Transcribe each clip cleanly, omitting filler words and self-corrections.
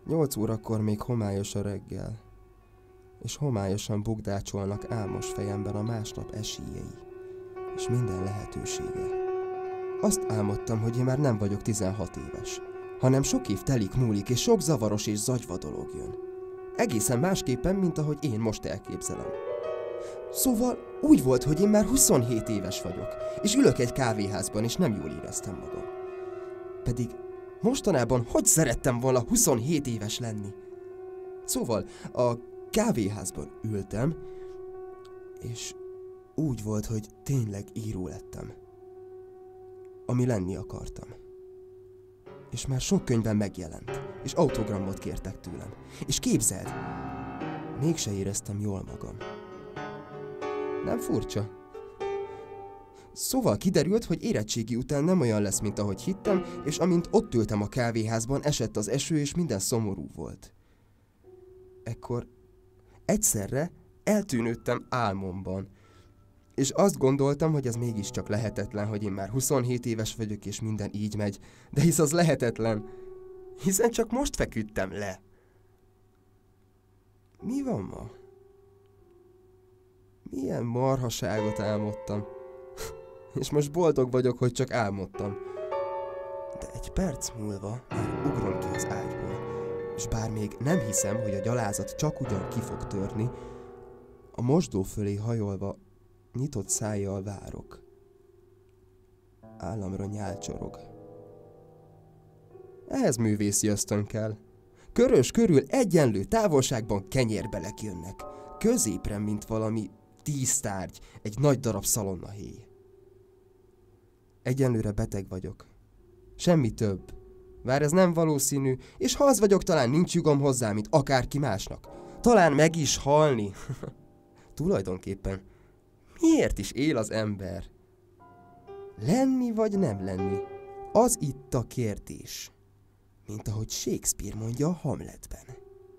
8 órakor még homályos a reggel, és homályosan bugdácsolnak álmos fejemben a másnap esélyei, és minden lehetősége. Azt álmodtam, hogy én már nem vagyok 16 éves, hanem sok év telik múlik, és sok zavaros és zagyva dolog jön. Egészen másképpen, mint ahogy én most elképzelem. Szóval úgy volt, hogy én már 27 éves vagyok, és ülök egy kávéházban, és nem jól éreztem magam. Pedig mostanában hogy szerettem volna 27 éves lenni? Szóval a kávéházban ültem, és úgy volt, hogy tényleg író lettem. Ami lenni akartam. És már sok könyvben megjelent, és autogramot kértek tőlem. És képzeld, mégse éreztem jól magam. Nem furcsa? Szóval kiderült, hogy érettségi után nem olyan lesz, mint ahogy hittem, és amint ott ültem a kávéházban, esett az eső, és minden szomorú volt. Ekkor egyszerre eltűnődtem álmomban, és azt gondoltam, hogy ez mégiscsak lehetetlen, hogy én már 27 éves vagyok, és minden így megy, de hisz az lehetetlen, hiszen csak most feküdtem le. Mi van ma? Milyen marhaságot álmodtam. És most boldog vagyok, hogy csak álmodtam. De egy perc múlva már ugrom ki az ágyból, és bár még nem hiszem, hogy a gyalázat csak ugyan ki fog törni, a mosdó fölé hajolva nyitott szájjal várok. Államra nyálcsorog. Ehhez művészi ösztön kell. Körös körül egyenlő távolságban kenyérbelek jönnek. Középre, mint valami 10 tárgy, egy nagy darab szalonnahéj. Egyenlőre beteg vagyok. Semmi több. Bár ez nem valószínű, és ha az vagyok, talán nincs jogom hozzá, mint akárki másnak. Talán meg is halni. Tulajdonképpen, miért is él az ember? Lenni vagy nem lenni? Az itt a kérdés. Mint ahogy Shakespeare mondja a Hamletben.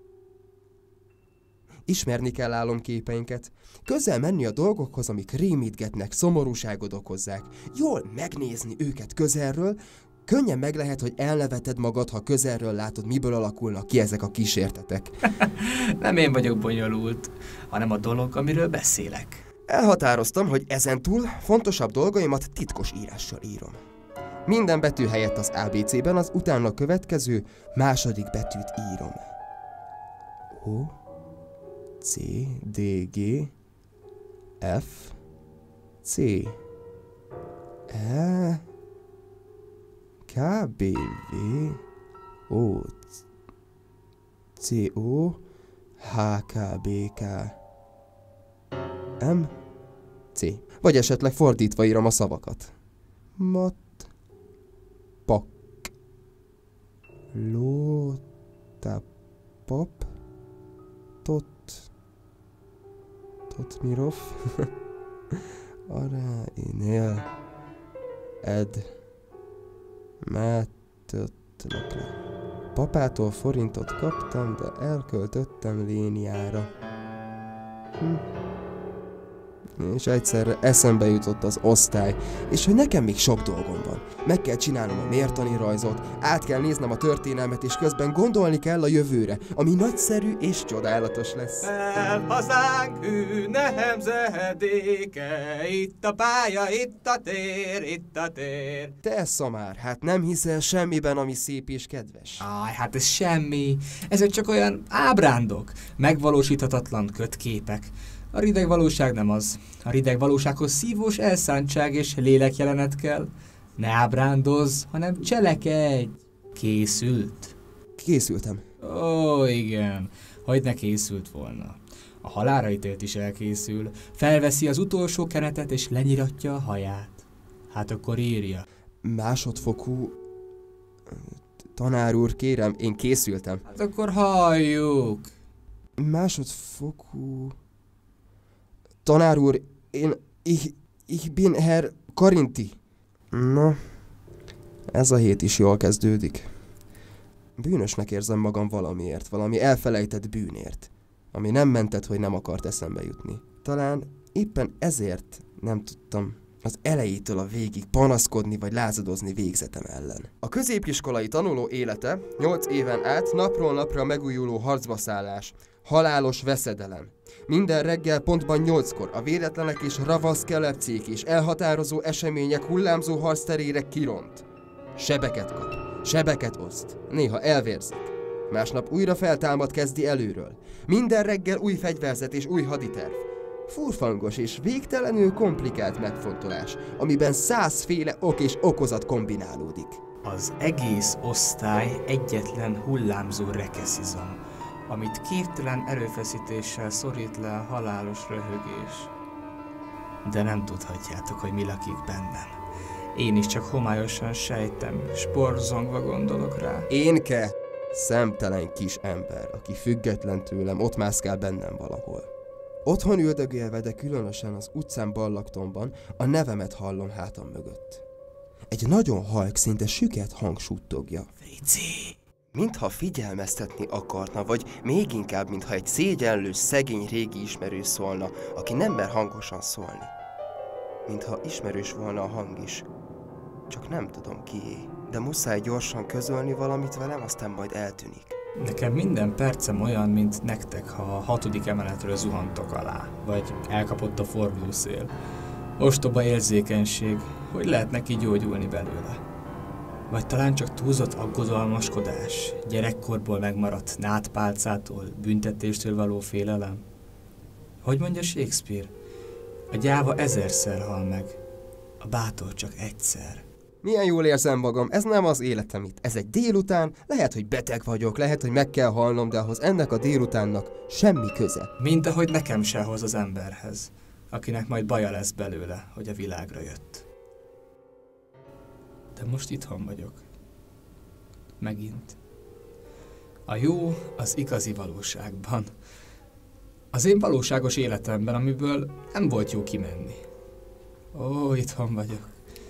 Ismerni kell álomképeinket, közel menni a dolgokhoz, amik rémítgetnek, szomorúságot okozzák, jól megnézni őket közelről, könnyen meg lehet, hogy elneveted magad, ha közelről látod, miből alakulnak ki ezek a kísértetek. Nem én vagyok bonyolult, hanem a dolog, amiről beszélek. Elhatároztam, hogy ezentúl fontosabb dolgaimat titkos írással írom. Minden betű helyett az ABC-ben az utána következő második betűt írom. O, C, D, G, F, C, E, K, B, V, O, C, O, H, K, B, K, M, C. Vagy esetleg fordítva írom a szavakat. Mat, pak, ló, ta, pop, tot, Totmirov, Aráinél, Ed, Mátötlökle. Papától forintot kaptam, de elköltöttem Léniára. És egyszerre eszembe jutott az osztály, és hogy nekem még sok dolgom van. Meg kell csinálnom a mértani rajzot, át kell néznem a történelmet, és közben gondolni kell a jövőre, ami nagyszerű és csodálatos lesz. El hazánk hű nemzedéke, itt a pálya, itt a tér, itt a tér. Te, szamár, hát nem hiszel semmiben, ami szép és kedves? Áj, hát ez semmi. Ezek csak olyan ábrándok, megvalósíthatatlan kötképek. A rideg valóság nem az. A rideg valósághoz szívós elszántság és lélekjelenet kell. Ne ábrándozz, hanem cselekedj. Készült? Készültem. Ó, igen. Hogy ne készült volna. A halálra ítélt is elkészül. Felveszi az utolsó kenetet és lenyiratja a haját. Hát akkor írja. Másodfokú... Tanár úr, kérem, én készültem. Hát akkor halljuk. Másodfokú... Tanár úr, ich bin Herr Karinti. Na, ez a hét is jól kezdődik. Bűnösnek érzem magam valamiért, valami elfelejtett bűnért, ami nem mentett, hogy nem akart eszembe jutni. Talán éppen ezért nem tudtam Az elejétől a végig panaszkodni vagy lázadozni végzetem ellen. A középiskolai tanuló élete 8 éven át napról napra megújuló harcbaszállás, halálos veszedelem. Minden reggel pontban 8-kor a véletlenek és ravasz kelepcék és elhatározó események hullámzó harcterére kiront. Sebeket kap, sebeket oszt, néha elvérzik. Másnap újra feltámad, kezdi előről. Minden reggel új fegyverzet és új haditerv. Furfangos és végtelenül komplikált megfontolás, amiben 100 féle ok és okozat kombinálódik. Az egész osztály egyetlen hullámzó rekeszizom, amit képtelen erőfeszítéssel szorít le a halálos röhögés. De nem tudhatjátok, hogy mi lakik bennem. Én is csak homályosan sejtem, sporzongva gondolok rá. Énke, szemtelen kis ember, aki független tőlem, ott mászkál bennem valahol. Otthon üldögélve, de különösen az utcán ballaktomban a nevemet hallom hátam mögött. Egy nagyon halk, szinte süket hang suttogja. Frici! Mintha figyelmeztetni akarna, vagy még inkább, mintha egy szégyenlős, szegény régi ismerős szólna, aki nem mer hangosan szólni. Mintha ismerős volna a hang is. Csak nem tudom kié, de muszáj gyorsan közölni valamit velem, aztán majd eltűnik. Nekem minden percem olyan, mint nektek, ha a 6. emeletről zuhantok alá, vagy elkapott a fordulószél. Ostoba érzékenység, hogy lehet neki gyógyulni belőle. Vagy talán csak túlzott aggodalmaskodás, gyerekkorból megmaradt nádpálcától, büntetéstől való félelem. Hogy mondja Shakespeare? A gyáva 1000-szer hal meg, a bátor csak egyszer. Milyen jól érzem magam, ez nem az életem itt. Ez egy délután, lehet, hogy beteg vagyok, lehet, hogy meg kell halnom, de ahhoz ennek a délutánnak semmi köze. Mint ahogy nekem se hoz az emberhez, akinek majd baja lesz belőle, hogy a világra jött. De most itthon vagyok. Megint. A jó az igazi valóságban. Az én valóságos életemben, amiből nem volt jó kimenni. Ó, itthon vagyok.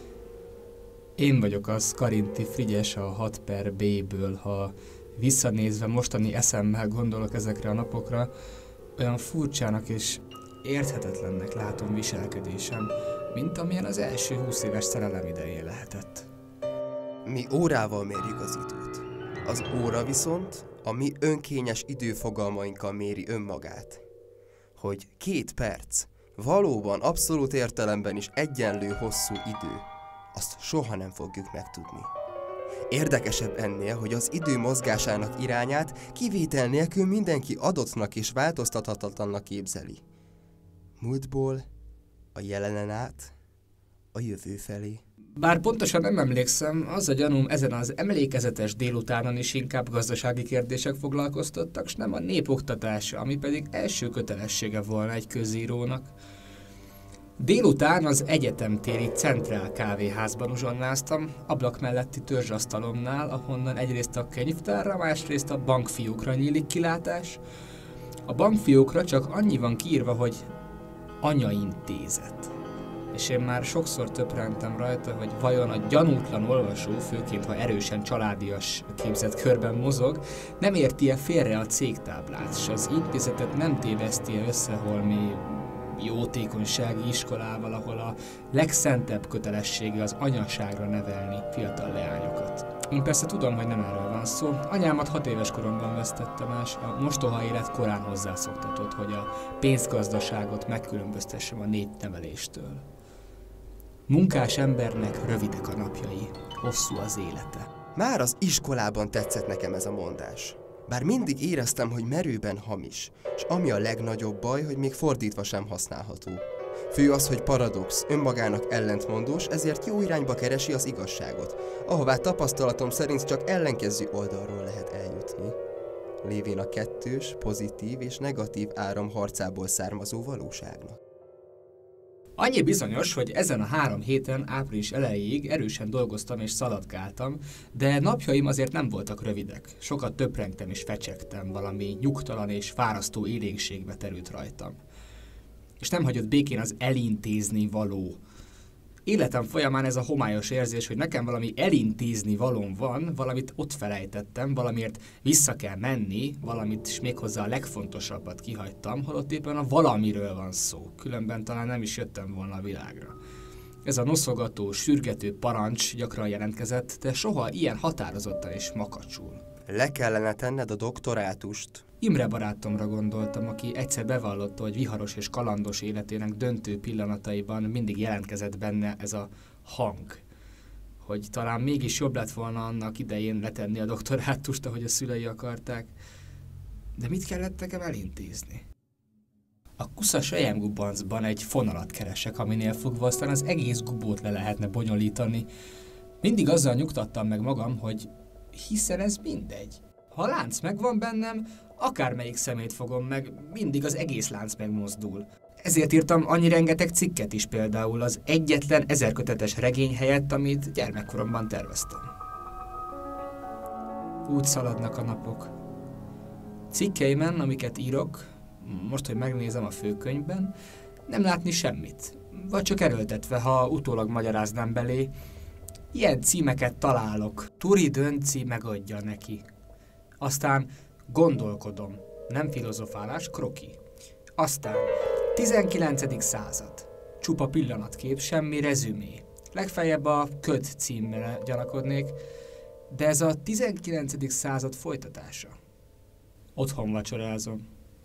Én vagyok az Karinti Frigyes a 6/B-ből, ha visszanézve mostani eszemmel gondolok ezekre a napokra, olyan furcsának és érthetetlennek látom viselkedésem, mint amilyen az első 20 éves szerelem idején lehetett. Mi órával mérjük az időt. Az óra viszont a mi önkényes időfogalmainkkal méri önmagát. Hogy 2 perc valóban abszolút értelemben is egyenlő hosszú idő, azt soha nem fogjuk megtudni. Érdekesebb ennél, hogy az idő mozgásának irányát kivétel nélkül mindenki adottnak és változtathatatlannak képzeli. Múltból a jelenen át a jövő felé. Bár pontosan nem emlékszem, az a gyanúm ezen az emlékezetes délutánon is inkább gazdasági kérdések foglalkoztattak, s nem a népoktatása, ami pedig első kötelessége volna egy közírónak. Délután az egyetemtéri Centrál kávéházban uzsonnáztam, ablak melletti törzsasztalomnál, ahonnan egyrészt a könyvtárra, másrészt a bankfiókra nyílik kilátás. A bankfiókra csak annyi van kiírva, hogy anyaintézet. És én már sokszor töprengtem rajta, hogy vajon a gyanútlan olvasó, főként ha erősen családias képzett körben mozog, nem érti-e félre a cégtáblát, s az intézetet nem téveszti-e össze holmi jótékonysági iskolával, ahol a legszentebb kötelessége az anyaságra nevelni fiatal leányokat. Én persze tudom, hogy nem erről van szó. Anyámat 6 éves koromban vesztettem el, a mostoha élet korán hozzászoktatott, hogy a pénzgazdaságot megkülönböztessem a népneveléstől. Munkás embernek rövidek a napjai, hosszú az élete. Már az iskolában tetszett nekem ez a mondás. Bár mindig éreztem, hogy merőben hamis, és ami a legnagyobb baj, hogy még fordítva sem használható. Fő az, hogy paradox, önmagának ellentmondós, ezért jó irányba keresi az igazságot, ahová tapasztalatom szerint csak ellenkező oldalról lehet eljutni. Lévén a kettős, pozitív és negatív áram harcából származó valóságnak. Annyi bizonyos, hogy ezen a 3 héten április elejéig erősen dolgoztam és szaladgáltam, de napjaim azért nem voltak rövidek. Sokat töprengtem és fecsegtem, valami nyugtalan és fárasztó élénkségbe terült rajtam. És nem hagyott békén az elintézni való. Életem folyamán ez a homályos érzés, hogy nekem valami elintézni valóm van, valamit ott felejtettem, valamiért vissza kell menni, valamit és méghozzá a legfontosabbat kihagytam, holott éppen a valamiről van szó, különben talán nem is jöttem volna a világra. Ez a noszogató, sürgető parancs gyakran jelentkezett, de soha ilyen határozottan és makacsul. Le kellene tenned a doktorátust. Imre barátomra gondoltam, aki egyszer bevallotta, hogy viharos és kalandos életének döntő pillanataiban mindig jelentkezett benne ez a hang. Hogy talán mégis jobb lett volna annak idején letenni a doktorátust, ahogy a szülei akarták. De mit kellett nekem elintézni? A kusza selyemgubancban egy fonalat keresek, aminél fogva aztán az egész gubót le lehetne bonyolítani. Mindig azzal nyugtattam meg magam, hogy hiszen ez mindegy. Ha a lánc megvan bennem, akármelyik szemét fogom meg, mindig az egész lánc megmozdul. Ezért írtam annyi rengeteg cikket is, például az egyetlen 1000 kötetes regény helyett, amit gyermekkoromban terveztem. Úgy szaladnak a napok. Cikkeimen, amiket írok, most, hogy megnézem a főkönyvben, nem látni semmit. Vagy csak erőltetve, ha utólag magyaráznám belé. Ilyen címeket találok. Turi Dönci megadja neki. Aztán gondolkodom. Nem filozofálás, kroki. Aztán 19. század. Csupa pillanatkép, semmi rezümé. Legfeljebb a köt címmel gyanakodnék, de ez a 19. század folytatása. Otthon vacsorázom.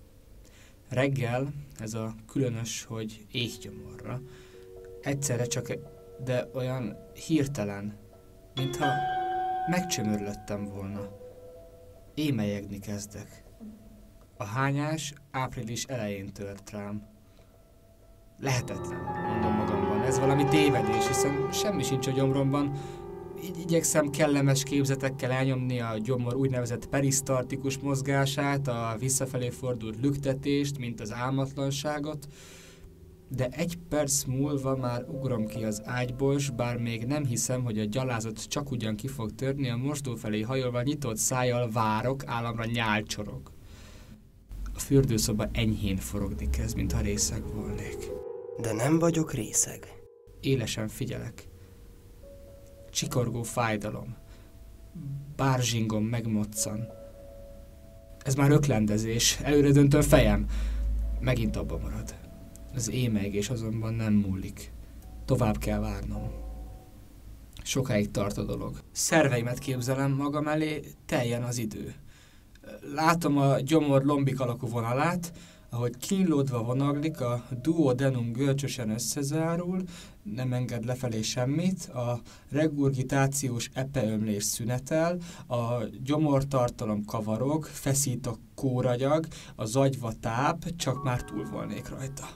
Reggel, ez a különös, hogy éhgyomorra, egyszerre csak, de olyan hirtelen, mintha megcsömörlöttem volna. Émelyegni kezdek. A hányás április elején tört rám. Lehetetlen, mondom magamban, ez valami tévedés, hiszen semmi sincs a gyomromban. Így igyekszem kellemes képzetekkel elnyomni a gyomor úgynevezett perisztartikus mozgását, a visszafelé fordult lüktetést, mint az álmatlanságot, de 1 perc múlva már ugrom ki az ágyból, s bár még nem hiszem, hogy a gyalázat csak ugyan ki fog törni, a mosdó felé hajolva nyitott szájjal várok, államra nyálcsorog. A fürdőszoba enyhén forogni kezd, mintha részeg volnék. De nem vagyok részeg. Élesen figyelek. Csikorgó fájdalom. Bárzsingom megmoccan. Ez már öklendezés. Előre döntő fejem. Megint abba marad. Az émegés azonban nem múlik. Tovább kell várnom. Sokáig tart a dolog. Szerveimet képzelem magam elé, teljen az idő. Látom a gyomor lombik alakú vonalát, ahogy kínlódva vonaglik, a duodenum görcsösen összezárul, nem enged lefelé semmit, a regurgitációs epeömlés szünetel, a gyomortartalom kavarog, feszít a kóragyag, az agyva táp, csak már túl volnék rajta.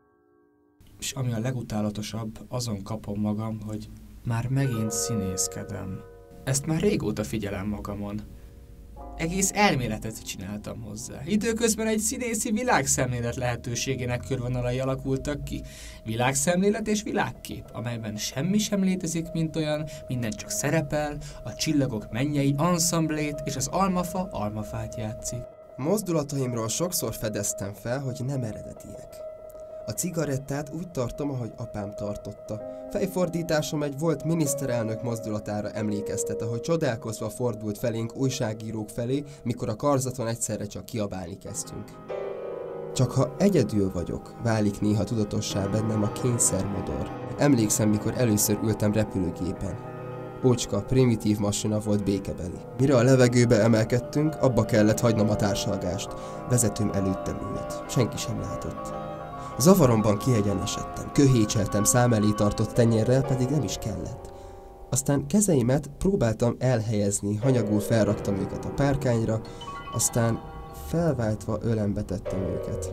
És ami a legutálatosabb, azon kapom magam, hogy már megint színészkedem. Ezt már régóta figyelem magamon. Egész elméletet csináltam hozzá. Időközben egy színészi világszemlélet lehetőségének körvonalai alakultak ki. Világszemlélet és világkép, amelyben semmi sem létezik, mint olyan, minden csak szerepel, a csillagok mennyei anszamblét és az almafa almafát játszik. Mozdulataimról sokszor fedeztem fel, hogy nem eredetiek. A cigarettát úgy tartom, ahogy apám tartotta. Fejfordításom egy volt miniszterelnök mozdulatára emlékeztet, ahogy csodálkozva fordult felénk újságírók felé, mikor a karzaton egyszerre csak kiabálni kezdtünk. Csak ha egyedül vagyok, válik néha tudatossá bennem a kényszermodor. Emlékszem, mikor először ültem repülőgépen. Ócska, primitív masina volt békebeli. Mire a levegőbe emelkedtünk, abba kellett hagynom a társalgást. Vezetőm előttem ült. Senki sem látott. Zavaromban kiegyenesedtem, köhécseltem szám elé tartott tenyérrel, pedig nem is kellett. Aztán kezeimet próbáltam elhelyezni, hanyagul felraktam őket a párkányra, aztán felváltva ölembe tettem őket.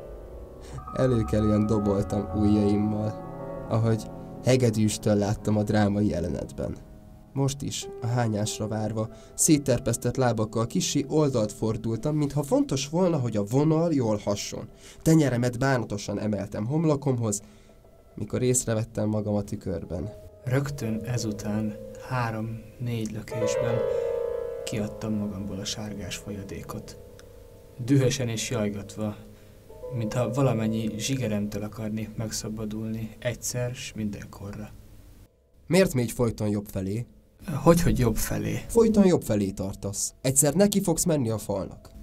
Előkelően doboltam ujjaimmal, ahogy hegedűstől láttam a drámai jelenetben. Most is, a hányásra várva, szétterpesztett lábakkal kissé oldalt fordultam, mintha fontos volna, hogy a vonal jól hasson. Tenyeremet bánatosan emeltem homlokomhoz, mikor észrevettem magam a tükörben. Rögtön ezután 3-4 lökésben kiadtam magamból a sárgás folyadékot. Dühösen és jajgatva, mintha valamennyi zsigeremtől akarnék megszabadulni egyszer s mindenkorra. Miért mégy folyton jobb felé? Hogy jobb felé? Folyton jobb felé tartasz. Egyszer neki fogsz menni a falnak.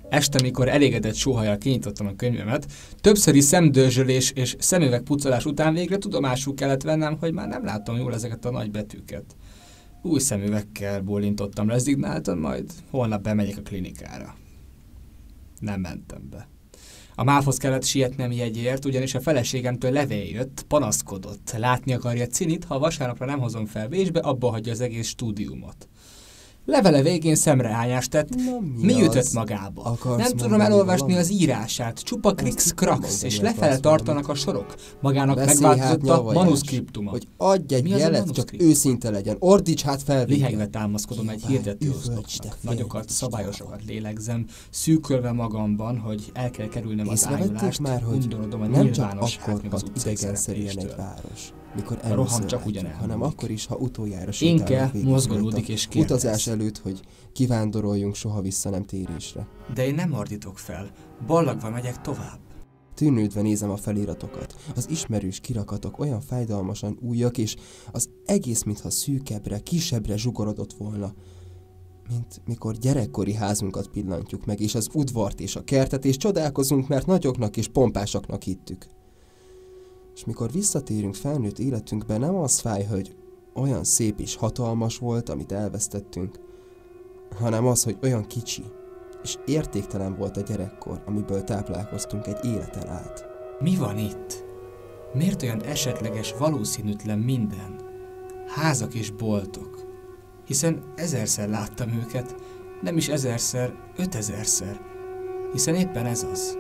Este, mikor elégedett sóhajjal kinyitottam a könyvemet, többszöri szemdörzsölés és szemüvegpucolás után végre tudomásul kellett vennem, hogy már nem látom jól ezeket a nagy betűket. Új szemüvegkel bólintottam rezignáltan, majd holnap bemegyek a klinikára. Nem mentem be. A MÁV-hoz kellett sietnem jegyért, ugyanis a feleségemtől levél jött, panaszkodott. Látni akarja Cinit, ha vasárnapra nem hozom fel Bécsbe, abba hagyja az egész stúdiumot. Levele végén szemrehányást tett, mi ütött magába? Nem tudom elolvasni az írását, csupa krix-krax, és lefele tartanak a sorok. Magának megváltozott a manuszkriptuma. Hogy adj egy jelet, csak őszinte legyen, ordíts hát fel végre. Lihegve támaszkodom egy hirdetőoszlopnak. Nagyokat, szabályosokat lélegzem, szűkölve magamban, hogy el kell kerülnem az ájulást, undorodom a nyilvános hát, meg az utcai szerepléstől. Mikor a roham csak ugyan hanem akkor is, ha utoljára Inke mozgolódik és kérdez. Utazás előtt, hogy kivándoroljunk soha vissza nem térésre. De én nem ordítok fel, ballagva megyek tovább. Tűnődve nézem a feliratokat. Az ismerős kirakatok olyan fájdalmasan újak, és az egész mintha szűkebbre, kisebbre zsugorodott volna. Mint mikor gyerekkori házunkat pillantjuk meg, és az udvart és a kertet, és csodálkozunk, mert nagyoknak és pompásaknak hittük. És mikor visszatérünk felnőtt életünkbe, nem az fáj, hogy olyan szép és hatalmas volt, amit elvesztettünk, hanem az, hogy olyan kicsi és értéktelen volt a gyerekkor, amiből táplálkoztunk egy életen át. Mi van itt? Miért olyan esetleges, valószínűtlen minden? Házak és boltok. Hiszen 1000-szer láttam őket, nem is 1000-szer, 5000-szer. Hiszen éppen ez az.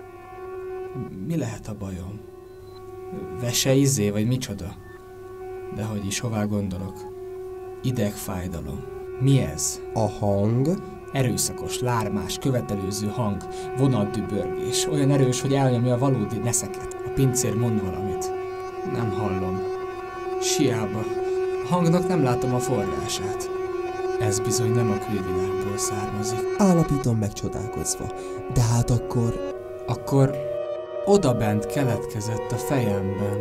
Mi lehet a bajom? Vese vagy micsoda? Dehogy is, hová gondolok? Idegfájdalom. Mi ez? A hang? Erőszakos, lármás, követelőző hang, vonatdübörgés, olyan erős, hogy elnyomja a valódi neszeket. A pincér mond valamit. Nem hallom. Siába. A hangnak nem látom a forrását. Ez bizony nem a külvilágból származik. Állapítom megcsodálkozva. De hát akkor... Akkor odabent keletkezett a fejemben.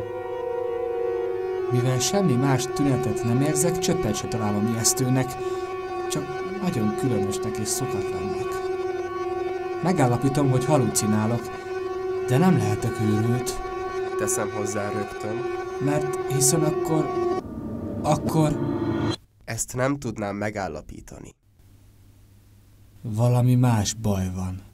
Mivel semmi más tünetet nem érzek, csöppet se találom ijesztőnek, csak nagyon különösnek és szokatlannak. Megállapítom, hogy halucinálok, de nem lehetek őrült. Teszem hozzá rögtön. Mert hiszen akkor... Ezt nem tudnám megállapítani. Valami más baj van.